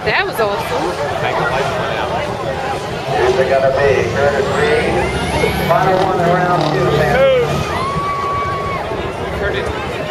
That was awesome. Thank the lights went out. Here's it gonna be Curtis Reed. Final one in round 2, man. Curtis.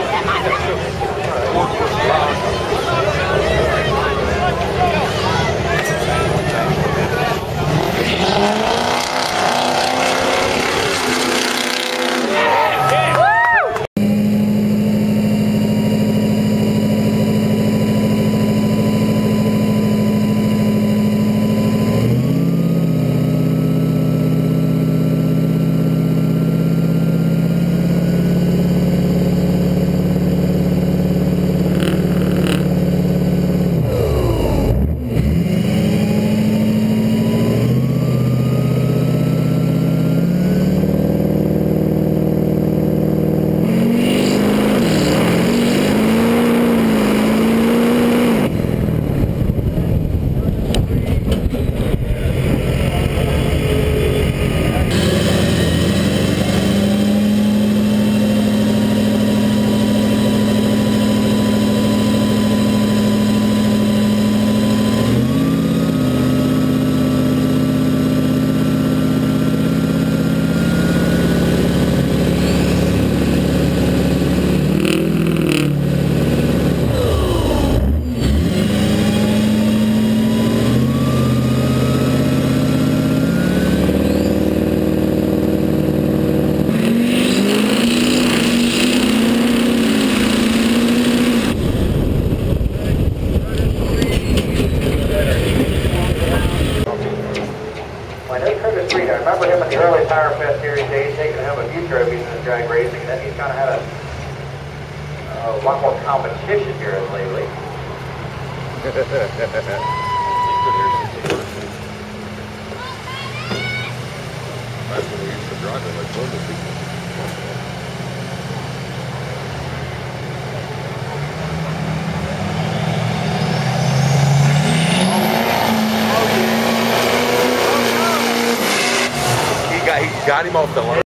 I remember him in the early Power Fest Series days, taking him a few trophies in his drag racing, and then he's kind of had a lot more competition here lately. That's when we used to drive it like normal people. He got him off the line.